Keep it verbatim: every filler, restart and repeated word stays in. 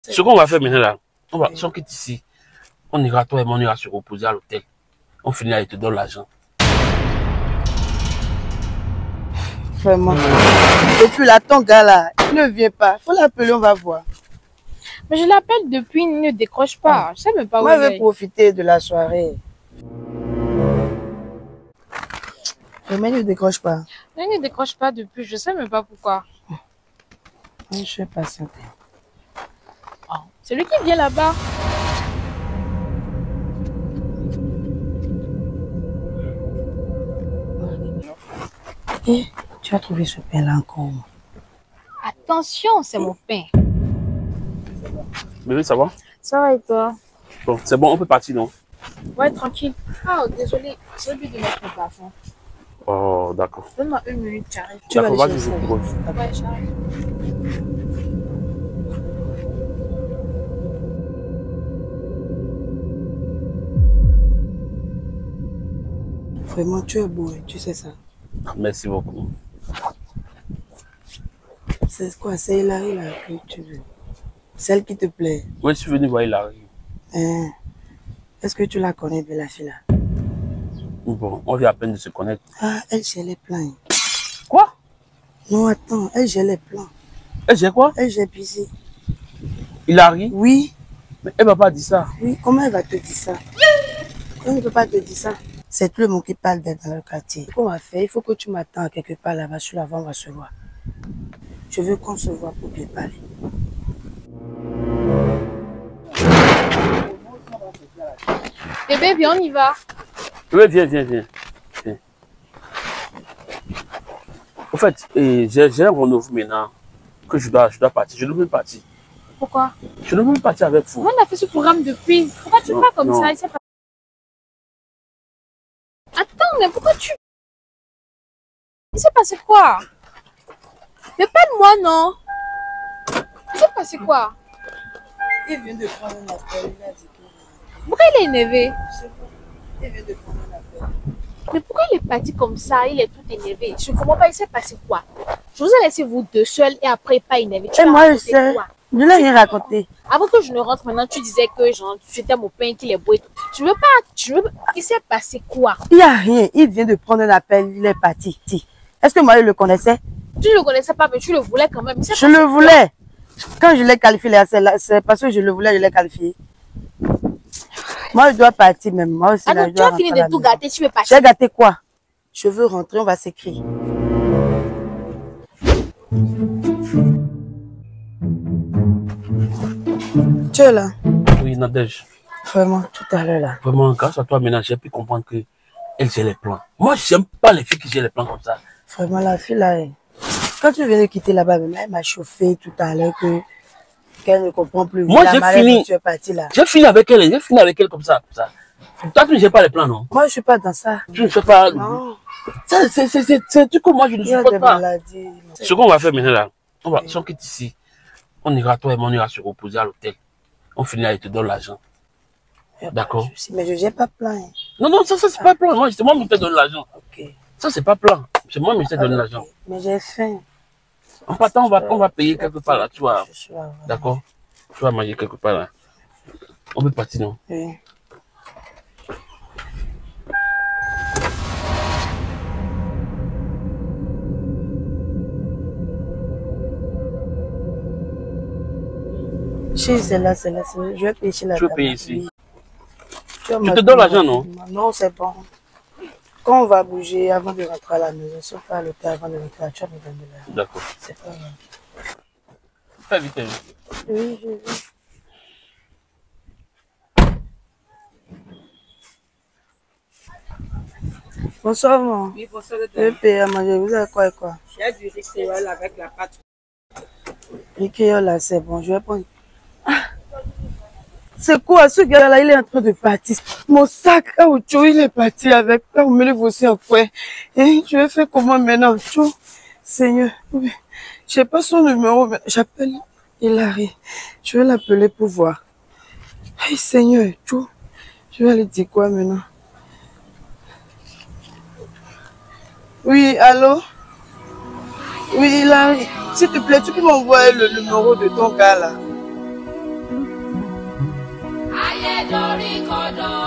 Ce qu'on va faire maintenant là, on va, si on quitte ici, on ira, toi et moi, on ira se reposer à l'hôtel. On finit et te donne l'argent. Vraiment. Depuis là, ton gars là, il ne vient pas. Faut l'appeler, on va voir. Mais je l'appelle depuis, il ne décroche pas. Ah. Je sais même pas où moi, il est. Moi, je vais profiter de la soirée. Mais il ne décroche pas. Il ne décroche pas depuis, je sais même pas pourquoi. Je vais patienter. Oh, c'est lui qui vient là-bas. Et tu as trouvé ce pain-là encore. Attention, c'est mon pain. Bébé, ça va? Ça va et toi? Bon, c'est bon, on peut partir, non? Ouais, tranquille. Ah, désolé, j'ai oublié de mettre le parfum. Oh, d'accord. Donne-moi une minute, j'arrive. D'accord, vas-y, je vous Ouais, j'arrive. Vraiment, tu es beau, tu sais ça. Merci beaucoup. C'est quoi? C'est Hilary là que tu veux? Celle qui te plaît? Oui, je suis venu voir Hilary. Hein? Est-ce que tu la connais de la fille là? Bon, on vient à peine de se connaître. Ah, elle j'ai les plans. Quoi? Non, attends, elle j'ai les plans. Elle j'ai quoi? Elle j'ai pisé. Hilary? Oui. Mais elle m'a pas dit ça. Oui, comment elle va te dire ça? Elle ne peut pas te dire ça. C'est tout le monde qui parle d'elle dans le quartier. Ce qu'on va faire, il faut que tu m'attends quelque part là-bas sur l'avant, on va se voir. Je veux qu'on se voit pour bien parler. Bébé, viens, on y va. Oui, viens, viens, viens. viens. En fait, j'ai un rendez-vous maintenant que je dois, je dois partir. Je ne veux pas partir. Pourquoi? Je ne veux pas partir avec vous. On a fait ce programme depuis. Pourquoi tu non, parles comme non. ça? Il pas... Attends, mais pourquoi tu... Il s'est passé quoi? Mais parle-moi, non? Il s'est passé quoi? Il vient de prendre un appel, il a dit que... Pourquoi il est énervé? Je sais pas. Il vient de prendre un appel. Mais pourquoi il est parti comme ça? Il est tout énervé. Je ne comprends pas, il s'est passé quoi? Je vous ai laissé vous deux seuls et après pas énervé. Tu et moi je sais. Quoi? Je ne l'ai rien raconté. Avant que je ne rentre maintenant, tu disais que genre, c'était mon pain, qu'il est beau et tout. Je veux pas, je veux... Il s'est passé quoi? Il n'y a rien. Il vient de prendre un appel, il est parti. Est-ce que moi je le connaissais? Tu ne le connaissais pas, mais tu le voulais quand même. Je le voulais. Quand je l'ai qualifié, c'est parce que je le voulais, je l'ai qualifié. Moi, je dois partir même. Moi aussi, alors, là, tu as fini de tout gâter, tu veux partir? J'ai gâté quoi? Je veux rentrer, on va s'écrire. Tu es là? Oui, Nadège. Vraiment, tout à l'heure là. Vraiment, grâce à toi, maintenant, j'ai pu comprendre que elle j'ai les plans. Moi, j'aime pas les filles qui j'ai les plans comme ça. Vraiment, la fille là, quand tu viens de quitter là-bas, elle m'a chauffé tout à l'heure que qu'elle ne comprend plus. Moi, j'ai fini. Tu es parti là. J'ai fini avec elle, j'ai fini avec elle comme ça. Comme ça. Toi, tu ne sais pas les plans, non? Moi, je suis pas dans ça. Tu ne sais pas. Non. C'est un truc que moi, je ne supporte pas. Maladies. Ce qu'on va faire maintenant là, on va, si on quitte ici, on ira, toi et moi, on ira se reposer à l'hôtel. On finira et te donne l'argent. D'accord? Mais je n'ai pas plein. Non, non, ça, ça c'est pas plan. Moi, c'est moi qui te donne l'argent. Ok. Ça, c'est pas plan. C'est moi qui te donne l'argent. Mais j'ai faim. En partant, on va, on va payer quelque part là, tu vois. D'accord? Tu vas manger quelque part là. On peut partir, non? Oui. C'est là, c'est là, je vais payer chez la Tu veux payer ici? Oui. Tu te donnes l'argent, non? Non, c'est bon. Quand on va bouger avant de rentrer à la maison, si on fait à l'hôtel avant de rentrer à tu vas me donner l'argent. D'accord. C'est pas grave. Fais vite, fais vite. Oui, je vais. Bonsoir, maman. Oui, bonsoir. Je vais payer à manger. Vous avez quoi et quoi? J'ai du riz créole avec la pâte. Riz créole là, c'est bon. Je vais prendre. Ah. C'est quoi? Ce gars-là, il est en train de partir. Mon sac à Ocho, il est parti avec. Là, on me lève aussi en coin. Et je vais faire comment maintenant? Ocho, Seigneur. Je sais pas son numéro, mais j'appelle Hilary. Je vais l'appeler pour voir. Hey, Seigneur, Ocho. Je vais lui dire quoi maintenant? Oui, allô? Oui, Hilary. S'il te plaît, tu peux m'envoyer le numéro de ton gars là? ayé dorí kodò.